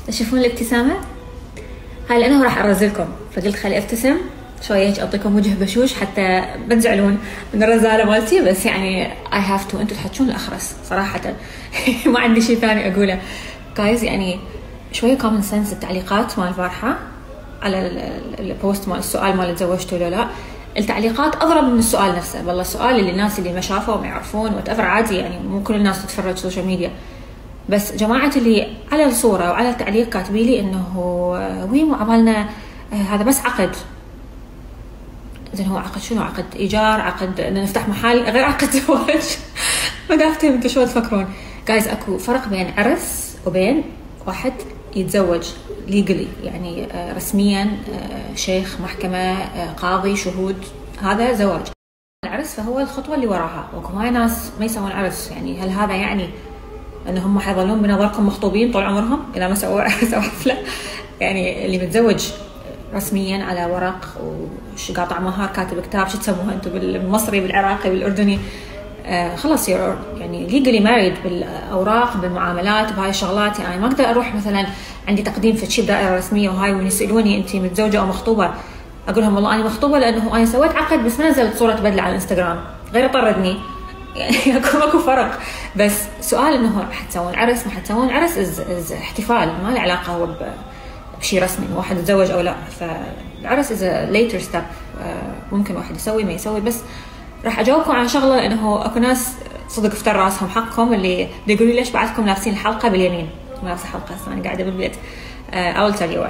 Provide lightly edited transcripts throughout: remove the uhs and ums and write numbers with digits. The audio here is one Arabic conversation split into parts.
تشوفون الابتسامة؟ هاي لأنه راح أرزلكم، فقلت خلي أبتسم شوية هيك أعطيكم وجه بشوش حتى ما تزعلون من الرزالة مالتي، بس يعني I have to، أنتوا تحجون الأخرس صراحة. ما عندي شيء ثاني أقوله. guys يعني شوية common sense. التعليقات مال البارحة على البوست مال السؤال مال تزوجتوا ولا لا، التعليقات أضرب من السؤال نفسه. والله السؤال اللي الناس اللي ما شافوا وما يعرفون وتأفر عادي، يعني مو كل الناس تتفرج سوشيال ميديا، بس جماعة اللي على الصورة وعلى التعليق كاتبي لي إنه وين مو عملنا هذا بس عقد. زين هو عقد شنو؟ عقد إيجار، عقد إن نفتح محل، غير عقد زواج. ما دافتهم انتوا شو تفكرون؟ جايز اكو فرق بين عرس وبين واحد يتزوج ليجلي، يعني رسميا، شيخ، محكمة، قاضي، شهود، هذا زواج. العرس فهو الخطوة اللي وراها. وكو هاي ناس ما يسوون عرس، يعني هل هذا يعني انهم حيظلون بنظركم مخطوبين طول عمرهم اذا ما سووا عرس او حفلة؟ يعني اللي متزوج رسميا على ورق وقاطع مهر، كاتب كتاب، شو تسموها انتم بالمصري بالعراقي بالاردني، خلاص يعني legally married بالاوراق بالمعاملات بهاي الشغلات. يعني ما اقدر اروح مثلا عندي تقديم في شيء دائره رسميه وهاي ويسالوني انت متزوجه او مخطوبه، اقول لهم والله انا مخطوبه لانه انا سويت عقد بس ما نزلت صوره بدله على الانستغرام، غير طردني. يعني اكو فرق. بس سؤال انه حتسوون عرس ما حتسوون عرس از احتفال، ما له علاقه هو بشيء رسمي واحد يتزوج او لا. فالعرس از later step، ممكن واحد يسوي ما يسوي. بس راح اجاوبكم على شغله لانه اكو ناس صدق افتر راسهم حقكم اللي يقولوا ليش بعدكم لابسين الحلقه باليمين، ما لابسه حلقه انا قاعده بالبيت. اول تالي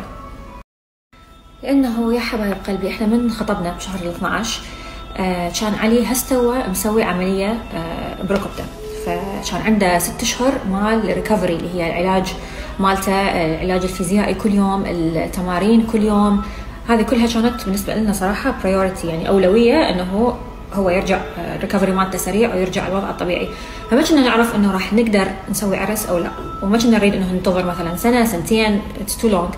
لانه يا حبايب قلبي احنا من خطبنا بشهر ال 12 كان علي هستوى مسوي عمليه بركبته، فكان عنده 6 اشهر مال ريكفري اللي هي العلاج مالته، العلاج الفيزيائي كل يوم، التمارين كل يوم. هذه كلها كانت بالنسبه لنا صراحه برايورتي، يعني اولويه انه هو يرجع الريكفري مالته سريع ويرجع الوضع الطبيعي. فما كنا نعرف انه راح نقدر نسوي عرس او لا، وما كنا نريد انه ننتظر مثلا سنه سنتين، it's too long.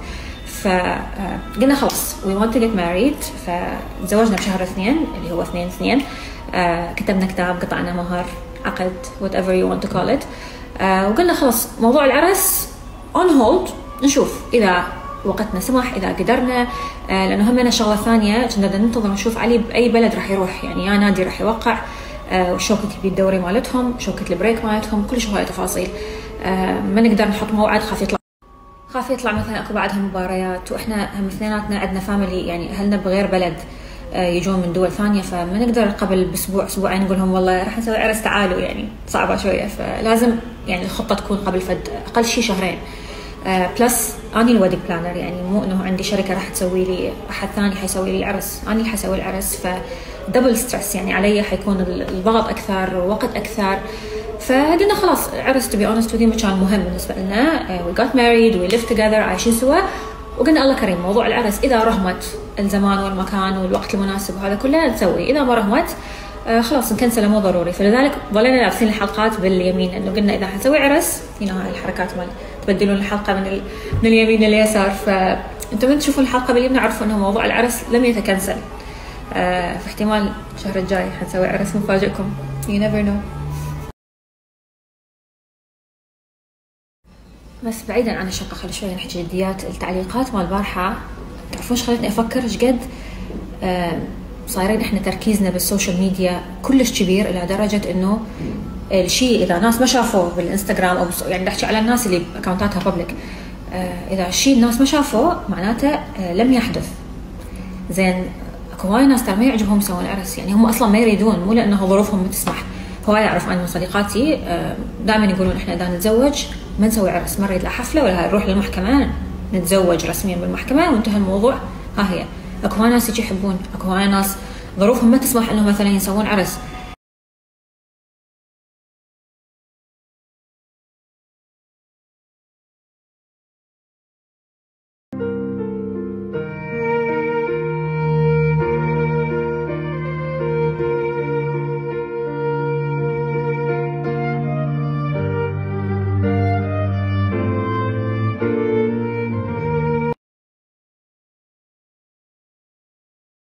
فقلنا خلاص we want to get married. فتزوجنا بشهر 2 اللي هو 2/2. كتبنا كتاب، قطعنا مهر، عقد، whatever you want to call it. وقلنا خلاص موضوع العرس on hold، نشوف اذا وقتنا سمح، اذا قدرنا. لانه همنا شغله ثانيه كنا ننتظر نشوف علي باي بلد راح يروح، يعني يا نادي راح يوقع، وشوكة الدوري مالتهم، شوكة البريك مالتهم، كل هاي تفاصيل. ما نقدر نحط موعد، خاف يطلع مثلا اكو بعدها مباريات، واحنا هم اثنيناتنا عندنا فاميلي، يعني اهلنا بغير بلد، يجون من دول ثانيه، فما نقدر قبل باسبوع اسبوعين نقول لهم والله راح نسوي عرس تعالوا، يعني صعبه شويه. فلازم يعني الخطه تكون قبل اقل شيء شهرين. بلس اني الويدنج بلانر، يعني مو انه عندي شركه راح تسوي لي، احد ثاني حيسوي لي العرس، اني اللي حسوي العرس. فدبل ستريس يعني علي، حيكون الضغط اكثر ووقت اكثر. فقلنا خلاص عرس to be honest with you كان مهم بالنسبه لنا. we got married, we lived together، عايشين سوا. وقلنا الله كريم موضوع العرس اذا رهمت الزمان والمكان والوقت المناسب وهذا كله نسوي، اذا ما رهمت خلاص نكنسله، مو ضروري. فلذلك ظلينا لابسين الحلقات باليمين، لانه قلنا اذا حنسوي عرس هاي الحركات مال تبدلون الحلقه من اليمين لليسار، فانتم من تشوفون الحلقه باليمين عرفوا انه موضوع العرس لم يتكنسل. في احتمال الشهر الجاي حنسوي عرس مفاجئكم، you never know. بس بعيدا عن الشقة خلي شوي نحكي جديات. التعليقات مال البارحة تعرفون ايش خلتني افكر ايش قد صايرين احنا تركيزنا بالسوشيال ميديا كلش كبير، الى درجة انه الشيء اذا ناس ما شافوه بالانستغرام او يعني نحكي على الناس اللي اكونتاتها بابليك، اذا الشيء الناس ما شافوه معناته لم يحدث. زين اكو هواي ناس ترى ما يعجبهم يسوون عرس، يعني هم اصلا ما يريدون، مو لانه ظروفهم ما تسمح. هواي اعرف انا من صديقاتي دائما يقولون احنا اذا نتزوج ما نسوي عرس، ما نريد لا حفله ولا نروح للمحكمه، نتزوج رسميا بالمحكمه وانتهى الموضوع. ها هي اكو ناس يحبون، اكو ناس ظروفهم ما تسمح انه مثلا يسوون عرس،